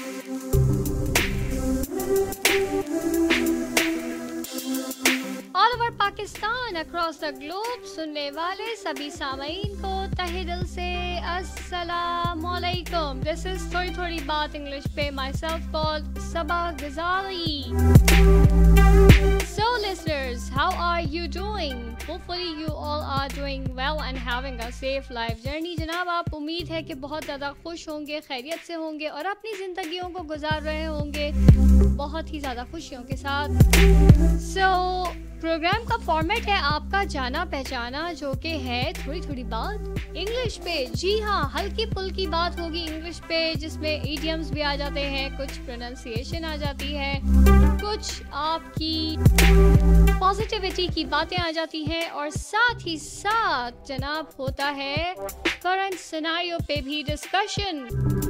All over Pakistan, across the globe सुनने वाले सभी सामीन को तहे दिल से अस्सलामुअलैकुम। दिस इज थोड़ी थोड़ी बात इंग्लिश पे, माई सेल्फ कॉल्ड सबा गजाली। So listeners, how are you doing? Hopefully you all are doing well and having a safe life journey. जनाब, आप उम्मीद है कि बहुत ज़्यादा खुश होंगे, खैरियत से होंगे और अपनी ज़िंदगियों को गुजार रहे होंगे बहुत ही ज़्यादा खुशियों के साथ। So प्रोग्राम का फॉर्मेट है आपका जाना पहचाना, जो कि है थोड़ी थोड़ी बात इंग्लिश पे। जी हाँ, हल्की फुल्की बात होगी इंग्लिश पे, जिसमें इडियम्स भी आ जाते हैं, कुछ प्रोनाउंसिएशन आ जाती है, कुछ आपकी पॉजिटिविटी की बातें आ जाती हैं और साथ ही साथ जनाब होता है करंट सिनेरियो पे भी डिस्कशन।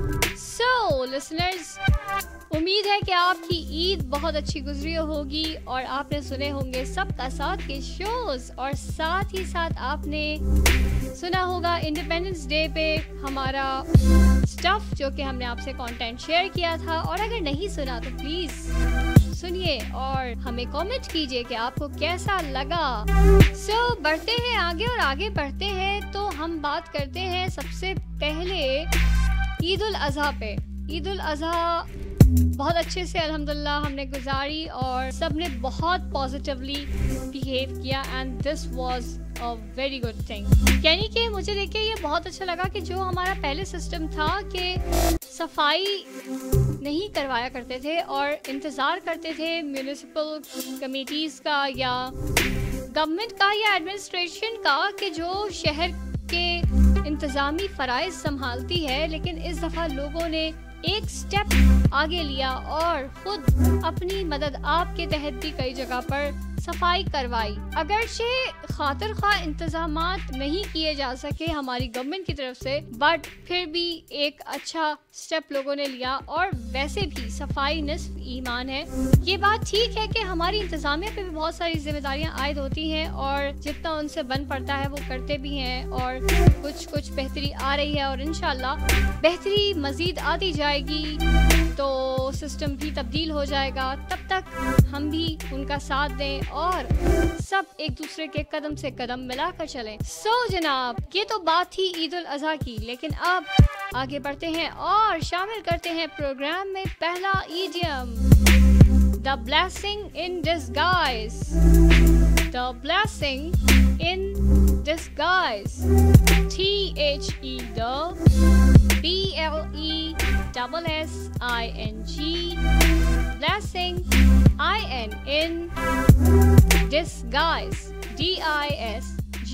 सो लिसनर्स, उम्मीद है कि आपकी ईद बहुत अच्छी गुजरी होगी और आपने सुने होंगे सबका साथ के शोज, और साथ ही साथ आपने सुना होगा इंडिपेंडेंस डे पे हमारा स्टफ जो कि हमने आपसे कंटेंट शेयर किया था। और अगर नहीं सुना तो प्लीज सुनिए और हमें कमेंट कीजिए कि आपको कैसा लगा। सो बढ़ते हैं आगे, और आगे बढ़ते हैं तो हम बात करते हैं सबसे पहले ईद उल अज़हा पे। ईद उल अज़हा बहुत अच्छे से अल्हम्दुलिल्लाह हमने गुजारी और सबने बहुत पॉजिटिवली बिहेव किया and this was a very good thing. यानी कि मुझे देख के ये बहुत अच्छा लगा कि जो हमारा पहले सिस्टम था कि सफाई नहीं करवाया करते थे और इंतज़ार करते थे म्यूनिसिपल कमेटीज़ का या गवर्नमेंट का या एडमिनिस्ट्रेशन का कि जो शहर के इंतज़ामी फ़राइज़ संभालती है, लेकिन इस दफ़ा लोगों ने एक स्टेप आगे लिया और खुद अपनी मदद आपके तहत भी कई जगह पर सफाई करवाई। अगरचे खातिर खा इंतजामात नहीं किए जा सके हमारी गवर्नमेंट की तरफ से, बट फिर भी एक अच्छा स्टेप लोगों ने लिया। और वैसे भी सफाई निस्फ ईमान है। ये बात ठीक है कि हमारी इंतजामिया पे भी बहुत सारी जिम्मेदारियां आयद होती हैं और जितना उनसे बन पड़ता है वो करते भी हैं, और कुछ बेहतरी आ रही है और इंशाल्लाह बेहतरी मजीद आती जाएगी तो सिस्टम भी तब्दील हो जाएगा। तब तक हम भी उनका साथ दें और सब एक दूसरे के कदम से कदम मिलाकर चलें। सो जनाब, ये तो बात थी ईद उल अज़हा की, लेकिन अब आगे बढ़ते हैं और शामिल करते हैं प्रोग्राम में पहला idiom, the blessing in disguise. The blessing in disguise, THE the BLESSING, blessing, in disguise, DISGUISE।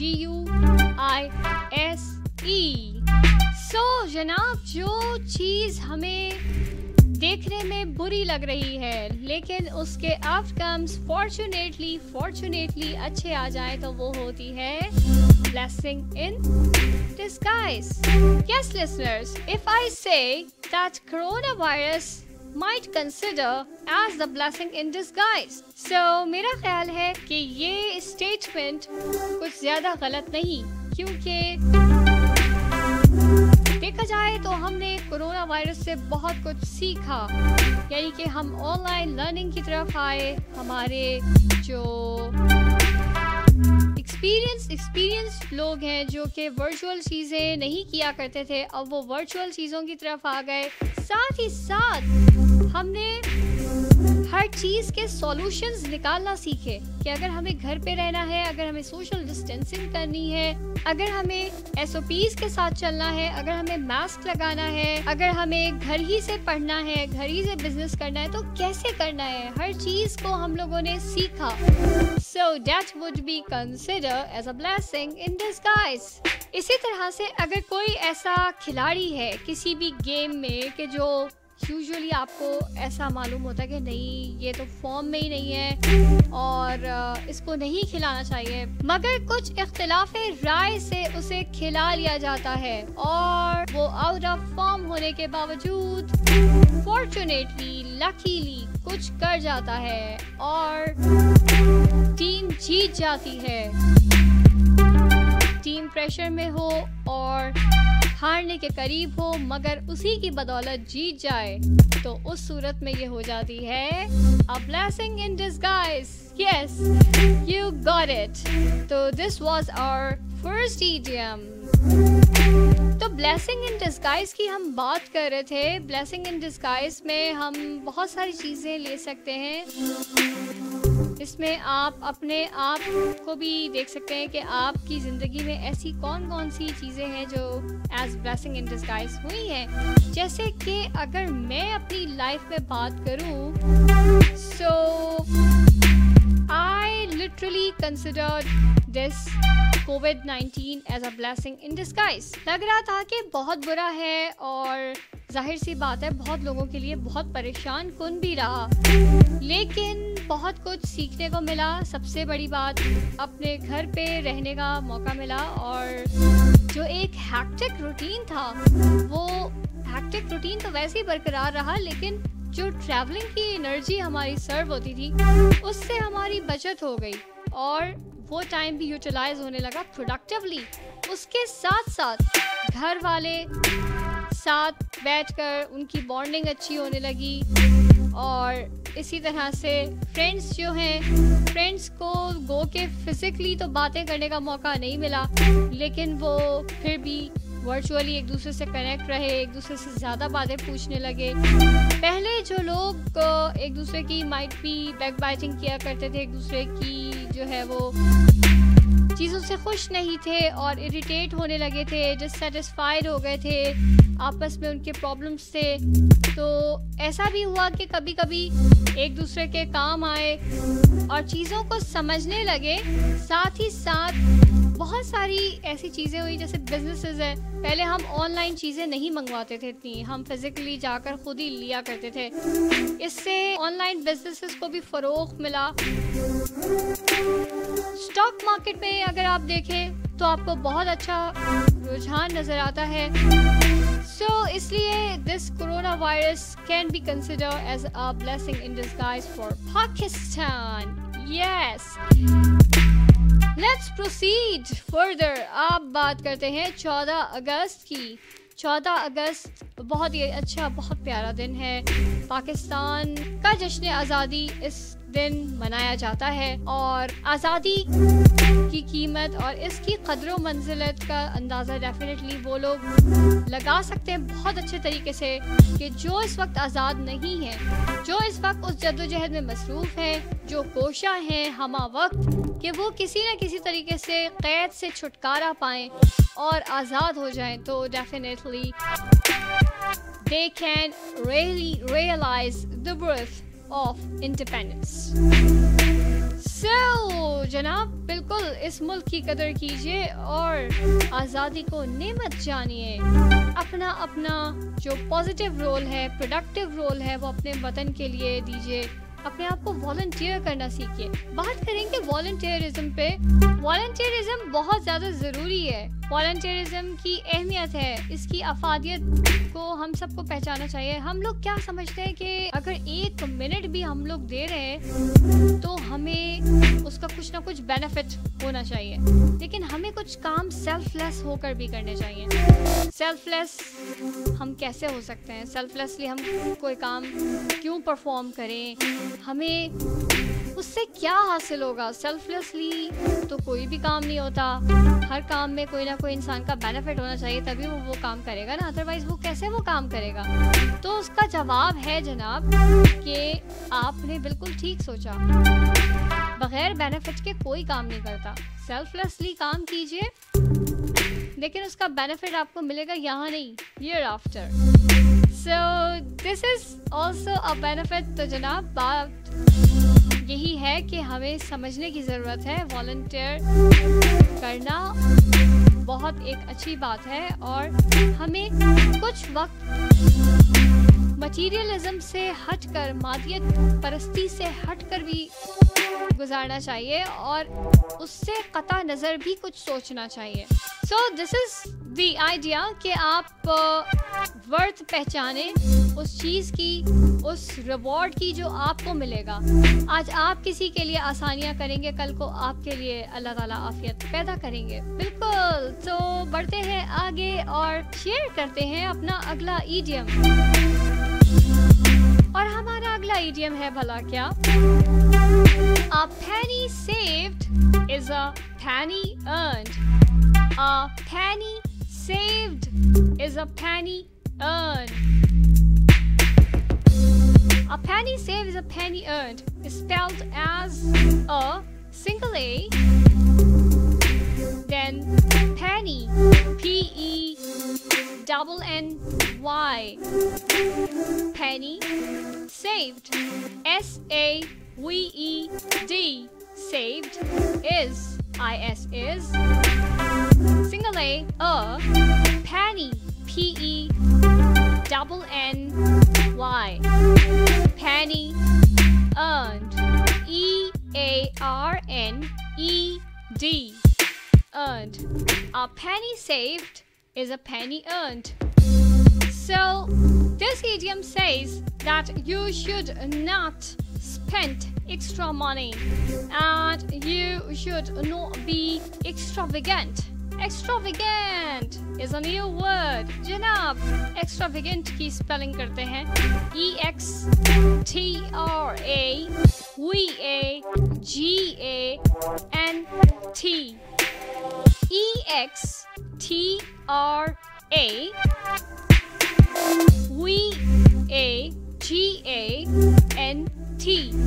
So जनाब, जो चीज़ हमें देखने में बुरी लग रही है लेकिन उसके आउटकम्स फॉर्चुनेटली अच्छे आ जाए तो वो होती है blessing in disguise. Yes listeners, if I say that coronavirus might consider as the blessing in disguise, so मेरा ख्याल है कि ये स्टेटमेंट कुछ ज्यादा गलत नहीं, क्योंकि देखा जाए तो हमने कोरोना वायरस से बहुत कुछ सीखा। यानी कि हम ऑनलाइन लर्निंग की तरफ आए, हमारे जो एक्सपीरियंस लोग हैं जो कि वर्चुअल चीज़ें नहीं किया करते थे, अब वो वर्चुअल चीज़ों की तरफ आ गए। साथ ही साथ हमने हर चीज़ के सॉल्यूशंस निकालना सीखे कि अगर हमें घर पे रहना है, अगर हमें सोशल डिस्टेंसिंग करनी है, अगर हमें SOPs के साथ चलना है, अगर हमें मास्क लगाना है, अगर हमें घर ही से पढ़ना है, घर ही से बिजनेस करना है, तो कैसे करना है, हर चीज़ को हम लोगों ने सीखा। So that would be considered as a blessing in disguise. इसी तरह से अगर कोई ऐसा खिलाड़ी है किसी भी गेम में कि जो यूजुअली आपको ऐसा मालूम होता है कि नहीं, ये तो फॉर्म में ही नहीं है और इसको नहीं खिलाना चाहिए, मगर कुछ इख्तिलाफ राय से उसे खिला लिया जाता है और वो आउट ऑफ फॉर्म होने के बावजूद फॉर्चुनेटली, लकीली कुछ कर जाता है और टीम जीत जाती है। टीम प्रेशर में हो और हारने के करीब हो मगर उसी की बदौलत जीत जाए, तो उस सूरत में ये हो जाती है a blessing in disguise. Yes, you got it. तो this was our first idiom. तो ब्लेसिंग इन डिस्गाइज की हम बात कर रहे थे। ब्लेसिंग इन डिस्गाइज में हम बहुत सारी चीज़ें ले सकते हैं। इसमें आप अपने आप को भी देख सकते हैं कि आपकी ज़िंदगी में ऐसी कौन कौन सी चीज़ें हैं जो एज ब्लेसिंग इन डिस्गाइज हुई हैं। जैसे कि अगर मैं अपनी लाइफ में बात करूँ, so I literally considered this COVID-19 as a blessing in disguise. लग रहा था कि बहुत बुरा है और जाहिर सी बात है बहुत लोगों के लिए बहुत परेशान कुन भी रहा, लेकिन बहुत कुछ सीखने को मिला। सबसे बड़ी बात, अपने घर पे रहने का मौका मिला और जो एक हैक्टिक रूटीन था, वो हैक्टिक रूटीन तो वैसे ही बरकरार रहा, लेकिन जो ट्रैवलिंग की एनर्जी हमारी सर्व होती थी उससे हमारी बचत हो गई और वो टाइम भी यूटिलाइज होने लगा प्रोडक्टिवली। उसके साथ साथ घर वाले साथ बैठकर उनकी बॉन्डिंग अच्छी होने लगी और इसी तरह से फ्रेंड्स जो हैं, फ्रेंड्स को गो के फिजिकली तो बातें करने का मौका नहीं मिला, लेकिन वो फिर भी वर्चुअली एक दूसरे से कनेक्ट रहे, एक दूसरे से ज़्यादा बातें पूछने लगे। पहले जो लोग एक दूसरे की माइट भी बैक बाइटिंग किया करते थे, एक दूसरे की जो है वो चीज़ों से खुश नहीं थे और इरिटेट होने लगे थे, डिससेटिस्फाइड हो गए थे, आपस में उनके प्रॉब्लम्स थे। तो ऐसा भी हुआ कि कभी कभी एक दूसरे के काम आए और चीज़ों को समझने लगे। साथ ही साथ बहुत सारी ऐसी चीज़ें हुई जैसे बिजनेसेस है। पहले हम ऑनलाइन चीज़ें नहीं मंगवाते थे इतनी, हम फिजिकली जाकर खुद ही लिया करते थे। इससे ऑनलाइन बिजनेसेस को भी फ़रोग़ मिला। स्टॉक मार्केट में अगर आप देखें तो आपको बहुत अच्छा रुझान नज़र आता है। सो इसलिए this corona virus can be consider as a blessing in disguise for Pakistan. Yes, let's proceed further. आप बात करते हैं 14 अगस्त की। 14 अगस्त बहुत ही अच्छा, बहुत प्यारा दिन है। पाकिस्तान का जश्न आज़ादी इस दिन मनाया जाता है और आज़ादी की कीमत और इसकी कदर व मंजिलत का अंदाज़ा डेफिनेटली वो लोग लगा सकते हैं बहुत अच्छे तरीके से कि जो इस वक्त आज़ाद नहीं है, जो इस वक्त उस जद्दोजहद में मसरूफ़ हैं, जो कोशा हैं हमा वक्त कि वो किसी न किसी तरीके से क़ैद से छुटकारा पाएँ और आज़ाद हो जाएं, तो definitely they can really realize the worth of independence. So जनाब, बिल्कुल इस मुल्क की कदर कीजिए और आज़ादी को नेमत जानिए। अपना अपना जो पॉजिटिव रोल है, प्रोडक्टिव रोल है, वो अपने वतन के लिए दीजिए। अपने आप को वॉलंटियर करना सीखिए। बात करेंगे वॉलंटियरिज्म पे। वॉलंटियरिज्म बहुत ज़्यादा ज़रूरी है। वॉलंटियरिज्म की अहमियत है, इसकी अफादियत को हम सबको पहचानना चाहिए। हम लोग क्या समझते हैं कि अगर 1 मिनट भी हम लोग दे रहे हैं तो हमें उसका कुछ ना कुछ बेनिफिट होना चाहिए, लेकिन हमें कुछ काम सेल्फलेस होकर भी करने चाहिए। सेल्फलेस हम कैसे हो सकते हैं? सेल्फलेसली हम कोई काम क्यों परफॉर्म करें? हमें उससे क्या हासिल होगा? सेल्फलेसली तो कोई भी काम नहीं होता। हर काम में कोई ना कोई इंसान का बेनिफिट होना चाहिए, तभी वो काम करेगा ना, अदरवाइज वो कैसे वो काम करेगा? तो उसका जवाब है जनाब कि आपने बिल्कुल ठीक सोचा, बगैर बेनिफिट के कोई काम नहीं करता। सेल्फलेसली काम कीजिए, लेकिन उसका बेनिफिट आपको मिलेगा यहाँ नहीं, year after. So this is also a benefit. तो जनाब, बात यही है कि हमें समझने की ज़रूरत है। वॉलंटियर करना बहुत एक अच्छी बात है और हमें कुछ वक्त मटीरियलिज्म से हटकर, मादियत परस्ती से हटकर भी गुजारना चाहिए और उससे कता नज़र भी कुछ सोचना चाहिए। So this is the idea कि आप वर्थ पहचाने उस चीज़ की, उस रिवॉर्ड की जो आपको मिलेगा। आज आप किसी के लिए आसानियां करेंगे, कल को आपके लिए अल्लाह ताला आफियत पैदा करेंगे। बिल्कुल। तो बढ़ते हैं आगे और शेयर करते हैं अपना अगला इडियम। और हमारा अगला इडियम है भला क्या? A penny saved is a penny earned. A penny saved is a penny earned. A penny saved is a penny earned is spelled as a single A, then penny, P-E-N-N-Y, penny, saved, S-A-V-E-D, saved is, I-S is, single A, penny, P-E-N-N-Y, penny, earned, E-A-R-N-E-D, earned. A penny saved is a penny earned. So, this idiom says that you should not spend extra money and you should not be extravagant. Extravagant is a new word. जनाब, extravagant की spelling करते हैं E-X-T-R-A-V-A-G-A-N-T, E-X-T-R-A-V-A-G-A-N-T,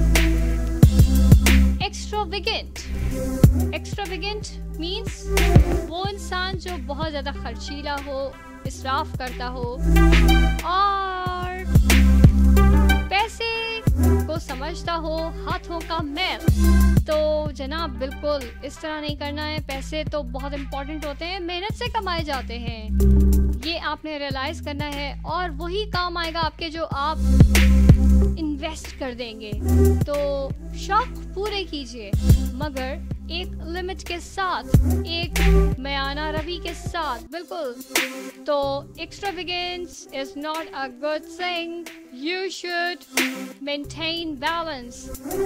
extravagant. Extravagant means वो इंसान जो बहुत ज़्यादा खर्चीला हो, इसराफ करता हो और पैसे को समझता हो हाथों का मैल। तो जनाब बिल्कुल इस तरह नहीं करना है। पैसे तो बहुत इम्पोर्टेंट होते हैं, मेहनत से कमाए जाते हैं, ये आपने रियलाइज करना है और वही काम आएगा आपके जो आप इन्वेस्ट कर देंगे। तो शौक पूरे कीजिए मगर एक लिमिट के साथ, एक मयाना रवि के साथ। बिल्कुल। तो extravagance is not a good thing, you should maintain balance.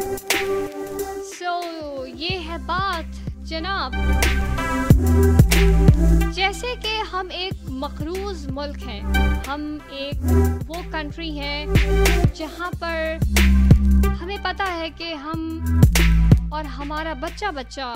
So ये है बात जनाब। जैसे कि हम एक मकरूज मुल्क हैं, हम एक वो कंट्री हैं जहाँ पर हमें पता है कि हम और हमारा बच्चा बच्चा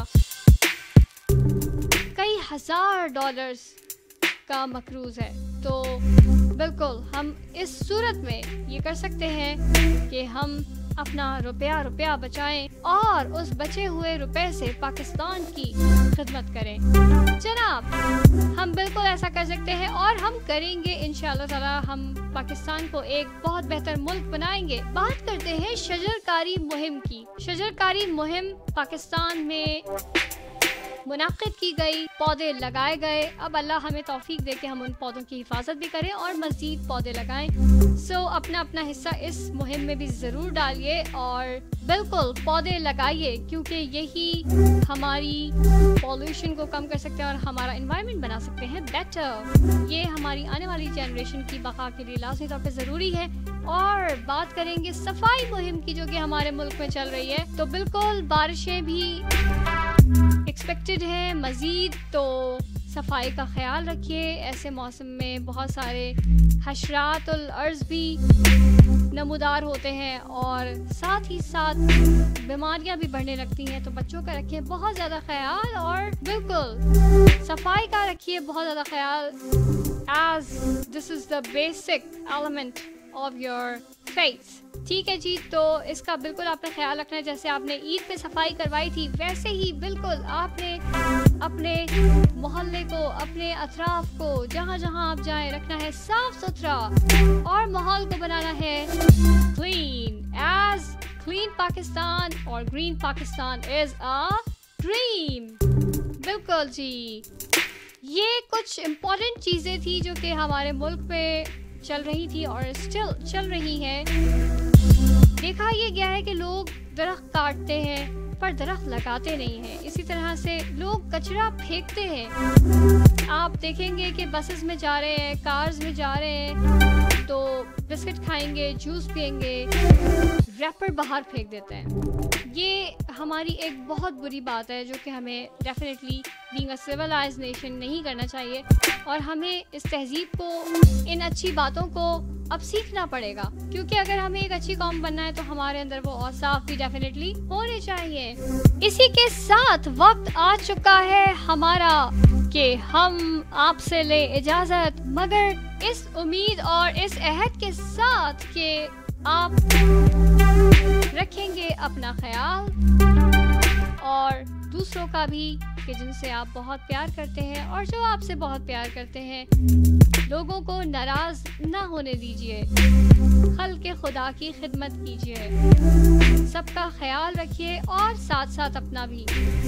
कई हजार डॉलर्स का मकरूज है। तो बिल्कुल हम इस सूरत में ये कर सकते हैं कि हम अपना रुपया बचाएं और उस बचे हुए रुपए से पाकिस्तान की खिदमत करें। जनाब हम बिल्कुल ऐसा कर सकते हैं और हम करेंगे इंशाअल्लाह ताला। हम पाकिस्तान को एक बहुत बेहतर मुल्क बनाएंगे। बात करते हैं शजरकारी मुहिम की। शजरकारी मुहिम पाकिस्तान में मुनाकिद की गई, पौधे लगाए गए। अब अल्लाह हमें तौफीक दे के हम उन पौधों की हिफाजत भी करें और मज़ीद पौधे लगाएं। सो अपना अपना हिस्सा इस मुहिम में भी ज़रूर डालिए और बिल्कुल पौधे लगाइए, क्योंकि यही हमारी पॉल्यूशन को कम कर सकते हैं और हमारा एनवायरनमेंट बना सकते हैं बेटर। ये हमारी आने वाली जनरेशन की बका के लिए लाज़मी तौर पे ज़रूरी है। और बात करेंगे सफाई मुहिम की जो कि हमारे मुल्क में चल रही है। तो बिल्कुल बारिशें भी एक्सपेक्टेड है मज़ीद, तो सफाई का ख्याल रखिए। ऐसे मौसम में बहुत सारे हशरातुल अर्ज़ भी नमूदार होते हैं और साथ ही साथ बीमारियां भी बढ़ने लगती हैं। तो बच्चों का रखिए बहुत ज़्यादा ख्याल और बिल्कुल सफाई का रखिए बहुत ज़्यादा ख्याल, as this is the basic element of your faith। ठीक है जी, तो इसका बिल्कुल आपने ख्याल रखना है। जैसे आपने ईद पे सफाई करवाई थी, वैसे ही बिल्कुल आपने अपने मोहल्ले को, अपने अतराफ को, जहाँ जहाँ आप जाएं, रखना है साफ सुथरा और माहौल को बनाना है क्लीन। एज क्लीन पाकिस्तान और green Pakistan is a dream. बिल्कुल जी, ये कुछ इम्पोर्टेंट चीज़ें थी जो कि हमारे मुल्क पे चल रही थी और स्टिल चल रही हैं। देखा ये गया है कि लोग दरख्त काटते हैं, पर दरख्त लगाते नहीं हैं। इसी तरह से लोग कचरा फेंकते हैं। आप देखेंगे कि बसेस में जा रहे हैं, कार्स में जा रहे हैं तो बिस्किट खाएंगे, जूस पिएंगे, रैपर बाहर फेंक देते हैं। ये हमारी एक बहुत बुरी बात है जो कि हमें definitely being a civilized nation नहीं करना चाहिए, और हमें इस तहजीब को, इन अच्छी बातों को अब सीखना पड़ेगा, क्योंकि अगर हमें एक अच्छी कौम बनना है तो हमारे अंदर वो औसाफ भी डेफिनेटली होने चाहिए। इसी के साथ वक्त आ चुका है हमारा कि हम आपसे ले इजाजत, मगर इस उम्मीद और इस अहद के साथ कि आप रखेंगे अपना ख्याल और दूसरों का भी, कि जिनसे आप बहुत प्यार करते हैं और जो आपसे बहुत प्यार करते हैं। लोगों को नाराज ना होने दीजिए, खल्क़े खुदा की खिदमत कीजिए, सबका ख्याल रखिए और साथ साथ अपना भी,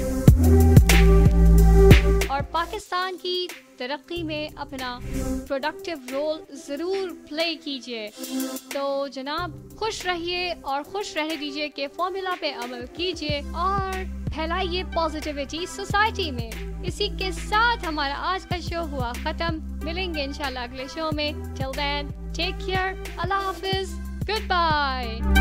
और पाकिस्तान की तरक्की में अपना प्रोडक्टिव रोल ज़रूर प्ले कीजिए। तो जनाब, खुश रहिए और खुश रहने दीजिए कि फॉर्मूला पे अमल कीजिए और फैलाइए पॉजिटिविटी सोसाइटी में। इसी के साथ हमारा आज का शो हुआ ख़त्म। मिलेंगे इंशाल्लाह अगले शो में। टिल देन, टेक केयर, अल्लाह हाफिज़, गुड बाय।